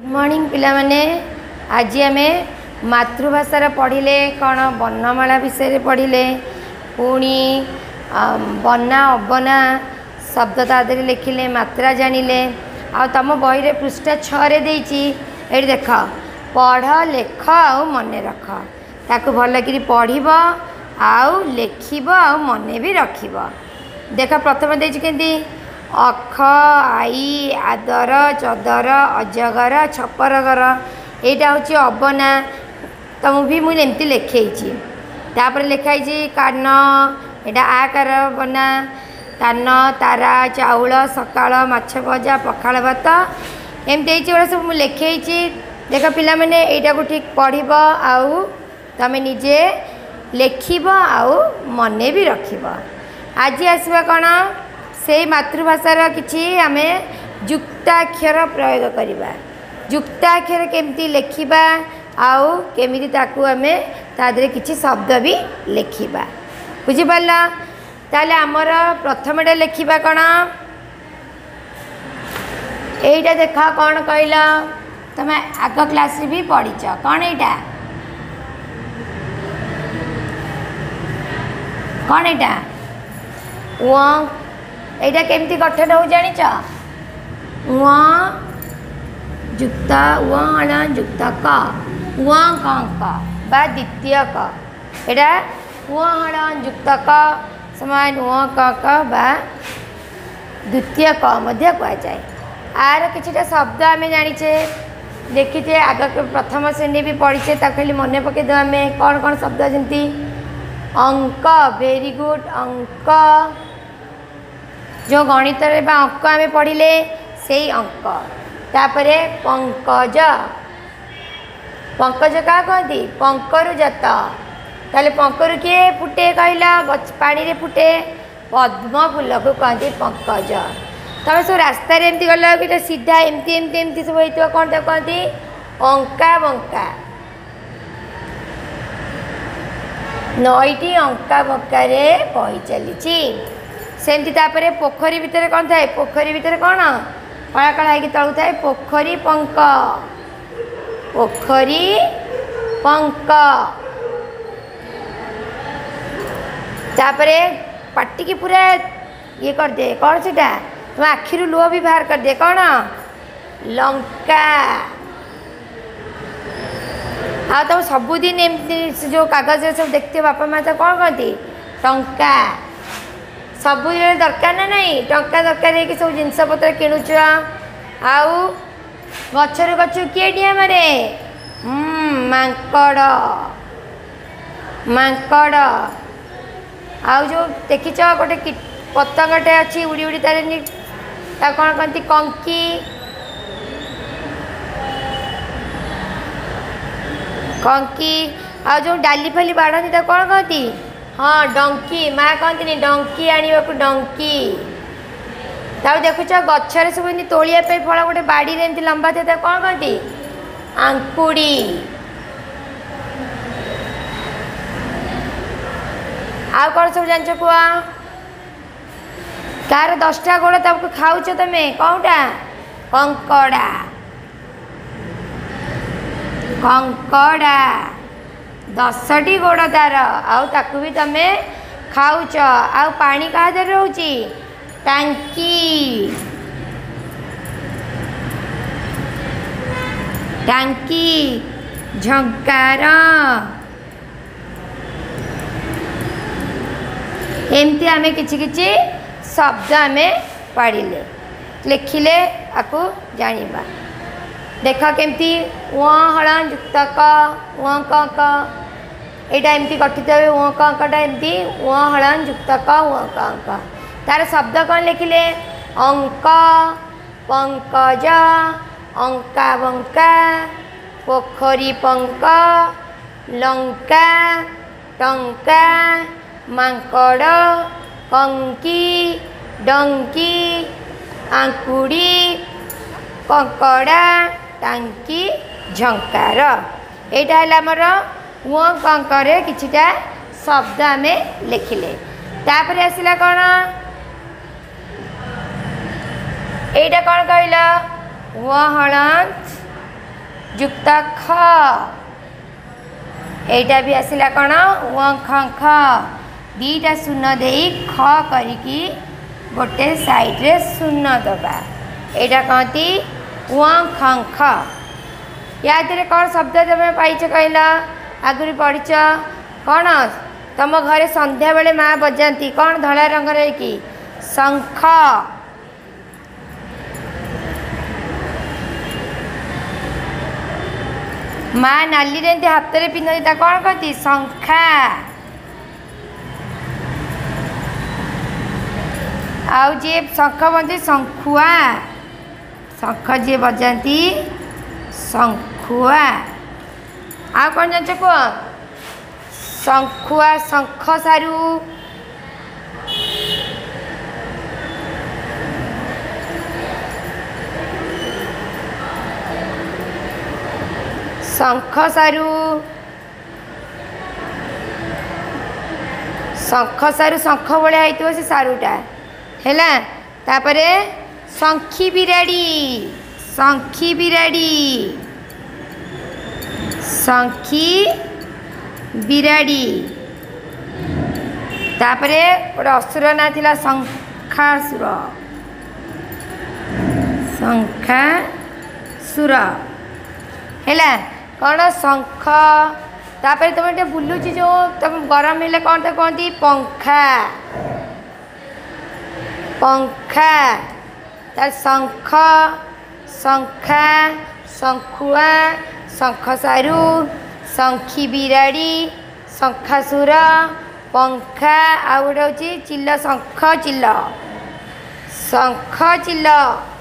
Good morning पिला माने आज आम मातृभाषार पढ़िले कौन वर्णमाला विषय पढ़िले पुणी बना अबना शब्द तादरी लिखिले मात्रा जानिले आ तुम बही पृष्ठ 6 रे देछि एठी देख पढ़ लेख आ मन रख ताकू भल कि पढ़ब आउ लिखब आ मन भी रखब। देख प्रथम देछि केंती अख आई आदर चदर अजगर छपरगर यहाँ हूँ अबना तुम भी मुझे एमती लिखे तापर लिखाई कान यहाँ आकार बना कान तारा चाउल सकाल माछ भजा पखाल भात एमती गोटा सब मुझे लिखे देख पिला माने यहाँ को ठीक पढ़ब आउ तुम निजे लिखब आउ मन भी रखब। आज आसवा कौन से मातृभाषार किसी आम युक्ताक्षर प्रयोग करवा युक्ताक्षर केमती लिखा आउ केमिति ताकू आम तादरे किसी शब्द भी लिखा बुझिपार ताले आमर प्रथमटा लिखा कौन यहीटा देख कौन कहल तुम आग क्लास भी पढ़ीच कौन यहाँ कौन यहाँ यहाँ केमती गठन हो जानिच जुक्ता उण जुक्ता क कंक बा द्वितीय क एटा उण जुक्ता क समान कंक बा द्वितीय क मध्य कह जाए। आर किछिटा शब्द आम जानिचे देखीचे आग प्रथम श्रेणी भी पढ़ीचे खाली मन पकई दे आम कौन कौन शब्द जमी अंक वेरी गुड अंक जो गणित अंक आम पढ़िले से अंक तापरे पंकज पंकज क्या कहती पंकरु जत ताले पंकरु किए फुटे कहला पानी रे फुटे पद्म फूल को कहती पंकज। तुम सब रास्ता एमती गल कि सीधा एमती एमती एमती सब होता कौन कहती अंका बंका नईटी अंका बंका बही चली सेमती तापरे पोखरी भितर कौन थाए पोखरी भितर कौन कला कला होगी तलू थाए पोखरी पंक पोखरी पंक तापरे पाटी की पूरा ये कर दे कौन सीटा तुम आखिर लुह भी बाहर कर दे कौन लंका आ तुम सबुदिन एमती जो कागज सब देखते बापा माँ तो कौन कहती टंका सब दरकार ना नहीं टंका दरकार है कि सब जिनस पत्र किणुच आउ गचर गचु किए डिया मारे मांकड़ मांकड़ आउ जो देखीच गोटे पतंगटे अच्छी उड़ी उड़ी तार कौन कहती कंकी कंकी आ जो डाली फाली बाढ़ती कौन कहती हाँ डंकी माँ कहती डंकी आने को डंकी ताऊ देखुच गचर सब तोलिया फल गोटे बाड़ी एमती लंबा थे कौन कहती आंकुड़ी आ कौन सब जान कह कार 10टा गोड़ तक खाऊच तुम्हें कौटा कंकड़ा कंकड़ा 10टी गोड़ तार आउ ताकू भी तमे खाऊच आउ पानी क्या रोची टांकी टांकी झंकार एमती आम कि शब्द आम पढ़िले लिखिले आपको जानिबा। देख केमती हल युक्त कंक यहाँ एमती गठित हुए कंकटा एमती हल युक्त कंक तार शब्द कौन लिखिले अंक पंकज अंका बंका पोखरी पंक लंका टंका मांकड़ कंकी डंकी आंकुड़ी कंकड़ा टांकी झंकार यहाँ है आमर कंकरे किछिटा शब्द आम लिखिले तापर आसला कौन यहाँ कौन कहल वहण जुक्त ख एटा भी आसिला कौन व ख ख दीटा शून्य दे ख करिकी गोटे साइड रे शून्य दबा एटा कहती व ख ख या कौन शब्द तुम पाइछ कहला आगुरी पढ़िच कौन तुम घरे संध्या बेले माँ बजाती कौन धला रंग रही शंख माँ नाली रे हाथ में पिंधती कौन कहती शंखा आउ जी शंख बजाती शंखुआ शंख जी बजाती शंखुआ आ कौन जान कह शंखुआ शंख सारू शंख सारू शंख सारू शंख भाया होती से सारूटा है तापरे शंखी बिराड़ी शंखी बिराड़ी शंखी बिराड़ी तापरे गोटे असुर ना थिला शंखासुर शंखासुर है कौन शंख तापर तुम ये बुलूची जो तुम गरम हेले कौन तो कहती पंखा पंखा तार शंख शंखा शंखुआ शंख सारू शंखी बिराड़ी शंखासुर पंखा आ गोटे हूँ चिल्ल शंख चिल्ल शंख चिल्ल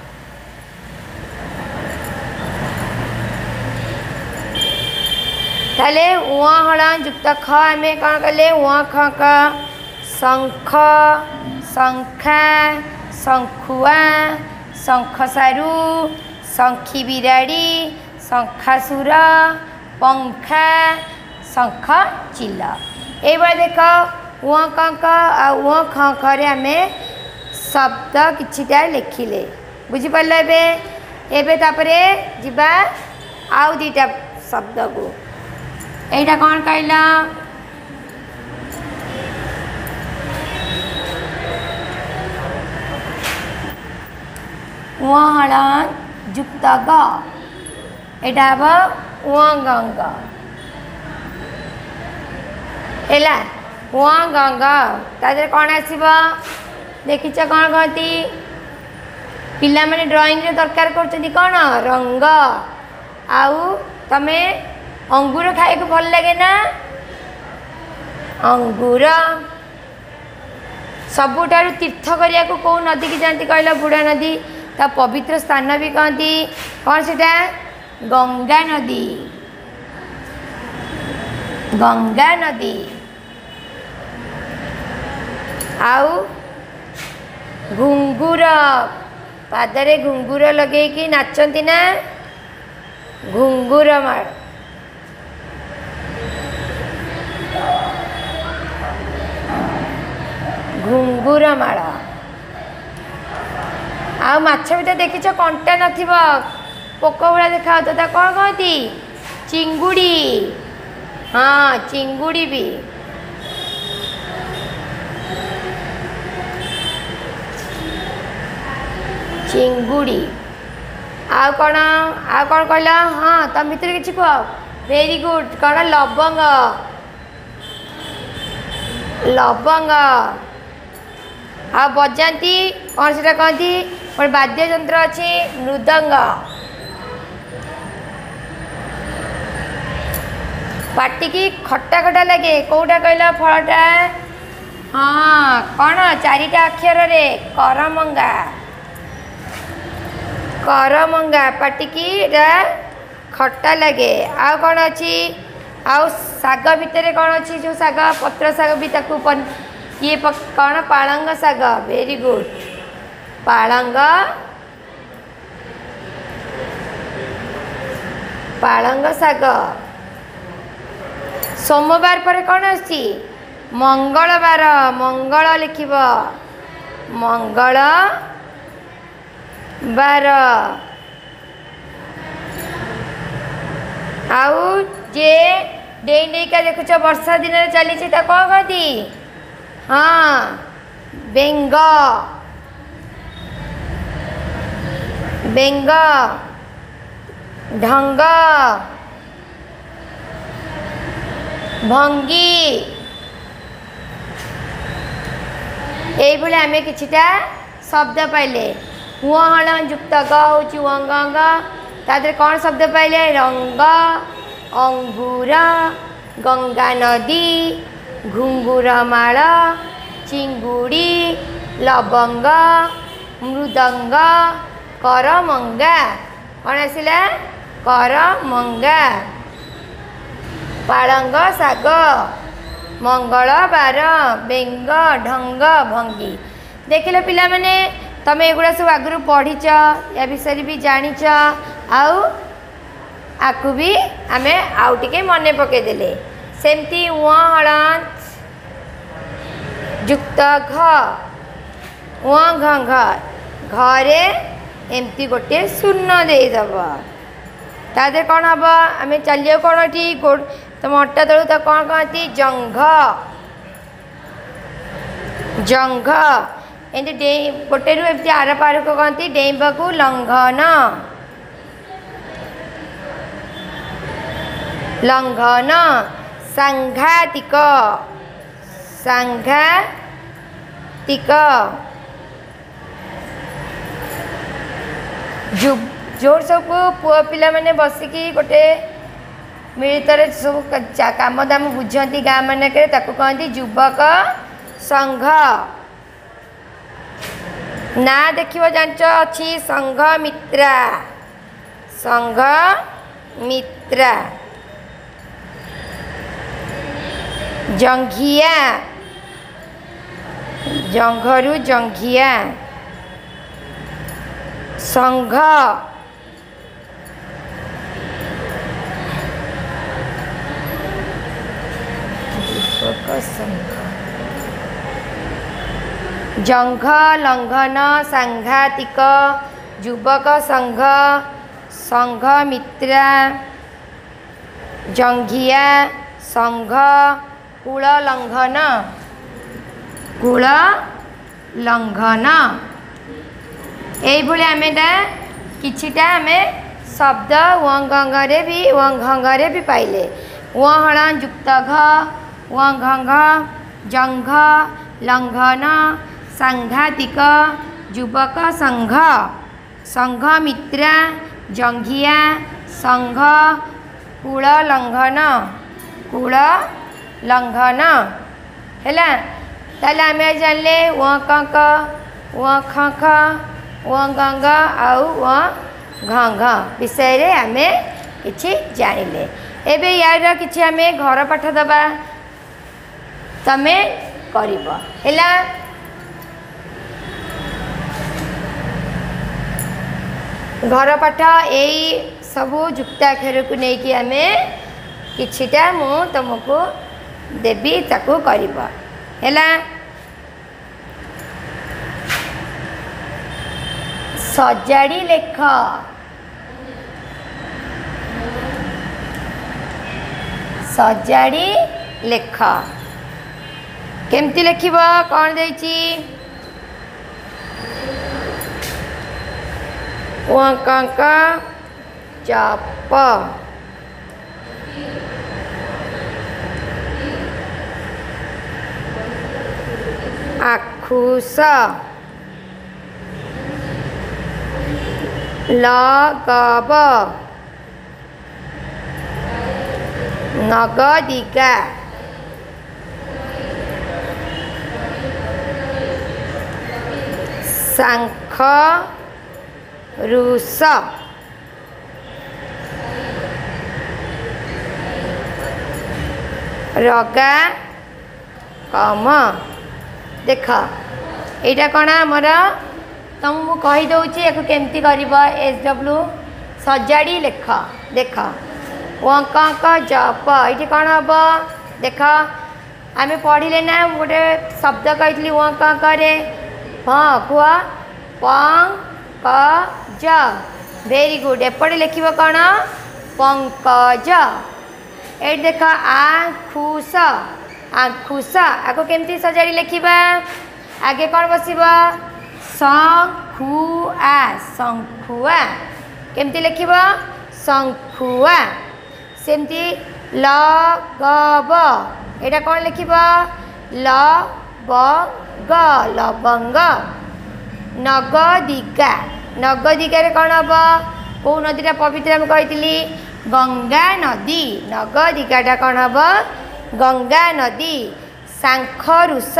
ताले उआ हला जुक्त ख आम कौन कले उआ ख क शंख शंखा शंखुआ शंख सारू शंखी बिराड़ी शंखासुर पंखा शंख चिल्ल ये देख उआ कंक आ ख खरे आम शब्द किछिटा लिखिले बुझिपार एबे तापरे जिबा आउ दीटा शब्द को एटा कौन कहला हलन जुक्त ग एटा हम गंग है गंग तादे कौन आसब देखीच कौन कहती पिला माने ड्राइंग रे दरकार कर कौन रंग आउ तमें अंगूर खाए को भल लगे ना अंगूर सबुठारु तीर्थ करिया को कौ नदी की जाती कहला बुढ़ा नदी ता पवित्र स्थान भी कहती कौन सेटा गंगा नदी गंगा नदी आउ घुंगुर पादरे घुंगुर लगे कि नाचती ना घुंगुर मार घुंगुर माड़ आ माछ भी देखीच कंटा नथिब पोक भाया देखा तो कौन कहती चिंगुड़ी हाँ चिंगुड़ी भी चिंगुड़ी आ कौन कहला हाँ तुम भितर किसी कह वेरी गुड कौन लवंग लवंग आ बजाती कौन से कहती गोटे वाद्य यंत्र अच्छी मृदंग पाटिकी खट्टा खट्टा लगे कौटा कहला फलटा हाँ कौन चारिटा अक्षर रे करमंगा करमंगा पाटिकी खट्टा लगे आ कौन अच्छी आउ शाग भितर कौन अच्छी जो शाग पत्र शाग भी ये कौन पालंग शाग वेरी गुड पालंग पालंग शाग सोमवार पर कौन आसी मंगलवार मंगल लिखिब मंगल बार आउ जे डेई डेईका देखुच वर्षा दिन चली कौन कहती हाँ बेंग बेंग ढंग भंगी ये आम किछिटा शब्द पाइले हुआ हल युक्त ग हूँ गंग तादरे कौन शब्द पाइले रंग अंगूर गंगा नदी घुंगुरमाल चिंगुड़ी लवंग मृदंग करमंगा कौन आसिला करमंगा पालंग शाग मंगलबार बेंग ढंग भंगी देखिल पिला माने तमे एगुड़ा सब आगु पढ़ीच या विषय भी जानीच आउ आकु भी आमे आउ टिके मने पकेदेले सेमती हलंत युक्त घ घ घरे एमती गोटे शून्य देदब तादे कौन हम आम चलिए कौन ठीक तुम अट्टा तलू तो कौन कहती जंघ जंघ एमती डे गोटे रू एमती आर पार को कहती डेइबा को लंघन लंघन सांघातिक सांघातिक जोर सब पुआ पिला माने बसिकी गोटे मिलितर सब काम दाम बुझती गाँ मानक कहती युवक संघ ना देखियो जांच अच्छी संघ मित्रा संघ मित्रा जंघिया जंघरू जंघिया संघ जंघ लंघन सांघातिक युवक संघ संघ मित्रा जंघिया संघ कूल लंघन कूल लंघन ये आम किछिटा आम शब्द वंगंगे भी वंघंगे भी पाइले हल युक्त घ वंघ जंघ लंघन सांघातिक युवक संघ संघ मित्रा जंघिया संघ कूल लंघन है ताले आम जानले वंक वंख वंग आउ वंघ विषय रे आम किछि जानिले एबे यार किछि आम घर पाठ दबा तमे करिब हैला घर पाठ यही सबू जुक्ताक्षर को लेकिन आम किछिटा मु तुमको देवी ताकू करिब हैला सजाड़ी लेख सजाड़ी लेख केमती लिखिब कौन देछि वंक चाप आखुस लगब नगदिका शंख रुष रगा कम देख यहाँ कौन आमर तुमको कहीदे या केमती कर SW सजाड़ी लेख देख वंक जप ये कौन हम देख आम पढ़ले ना गोटे शब्द कही वंक कुआ पंकज वेरी गुड एपटे लिख कौन पंकज। ये देख आंखुश आंखुश आगो केमती सजाड़ी लिखा आगे कौन बसब शंखुआ शंखुआ केमती लिखब शंखुआ। सेमती लगब एटा कौन लिखब लबंग लबंग। नगदिका नगदिकार कौन हम कौ नदीटा पवित्र आम कही गंगा नदी नगदिकाटा कौन हम गंगा नदी। शंखरुष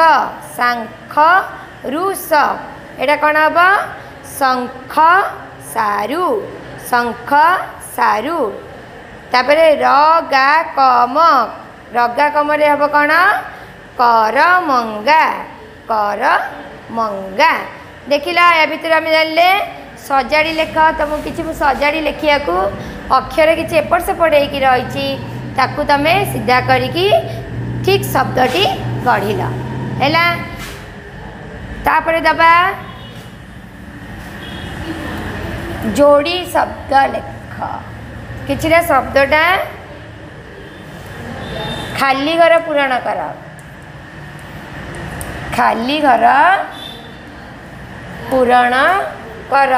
शंखरुष एटा कौन हम शंख सारू शंख सारू। तापरे रगाकम रगाकम रे हम कौन करमंगा करमंगा। देखिला या भितर आम जानले सजाड़ी लेख तुमको किसी सजाड़ी लिखा अक्षर किसी एपट सेपट होती ताकू तमें सीधा करिकी ठीक शब्दटी गढ़िल है। तापरे दबा जोड़ी शब्द लेख किछिटा शब्दटा खाली घर पूरण कर खाली घर पूरण कर।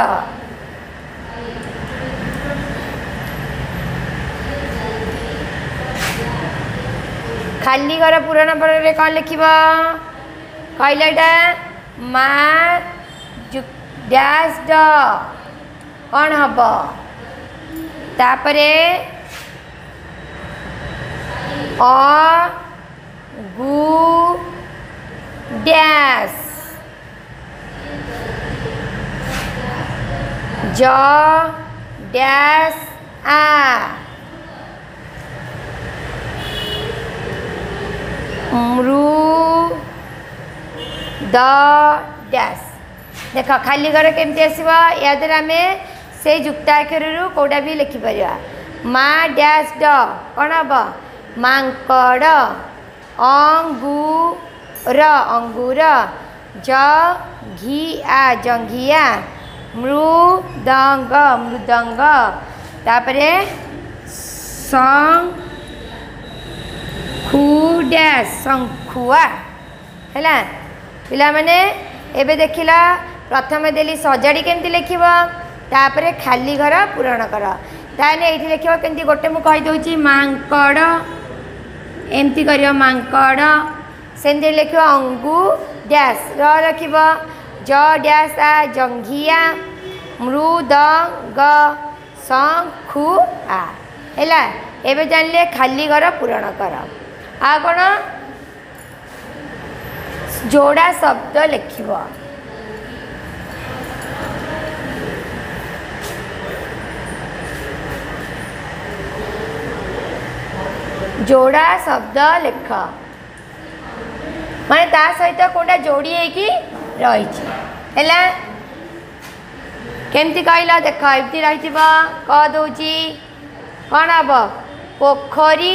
खाली घर पूरण पर कौन लिख कहला माँ डैश ड कौन हम तापरे गु डैश ज डैश आ मृ द डैश। देख खाली घर केमती आसब या द्वारा आम से युक्ताक्षर कौटा भी लिखिपर माँ डैश ड कौन हम मांकड़ अंगूर अंगूर ज घिया जंघिया मृदंग मृदंग। तापरे शंखु डैश शंखुआ है पिला माने एबे देखिला प्रथम देली सजाड़ी केमती लिखब तापरे खाली घर पूरण कर ताने ये लिख केमती गोटे मुझे कहीदे मांकड़ एमती कर मांकड़ सेमती लिख अंगु डैश रख ज डैश आ जंघिया मृदंग शंखुआ है। एबे जानले खाली घर पूरण कर आ कौन जोड़ा शब्द लिखब जोड़ा शब्द लिख माने ता सहित कोटा जोड़ी होगी रही है केमती कहला देख एमती रही कह दौची कौन हम पोखरी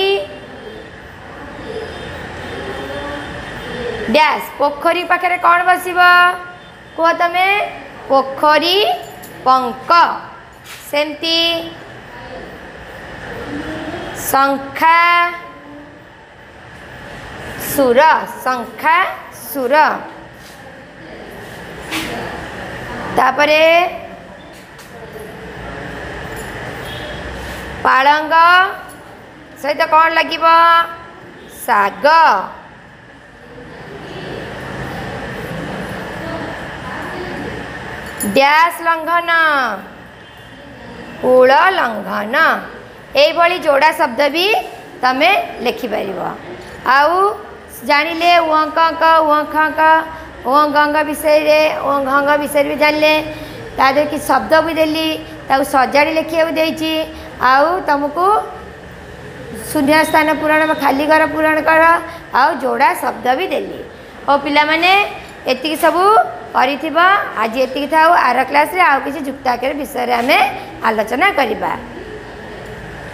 डैश पोखरी पाखे कौन बसब कह तमें पोखरी पंक। सेमती शंखा सुर शंखा सुर। तापरे पालंग सहित कौन लगिब साग। डैश लंघन कूल लंघन यही जोड़ा शब्द भी तमें लिखिपर आउ जानिले उंक उंख उंग विषय उंग विषय भी जानले तादे कि शब्द भी देली ताऊ सजाड़ी लिखा देती आउ तुमको शून्य स्थान पूरण खाली घर पूरण कर आउ जोड़ा शब्द भी देली और पिला माने एति सबू करिथिबा आज एति थाउ आर क्लास रे आउ किसी युक्ताक्षर विषय रे आमे आलोचना करिबा।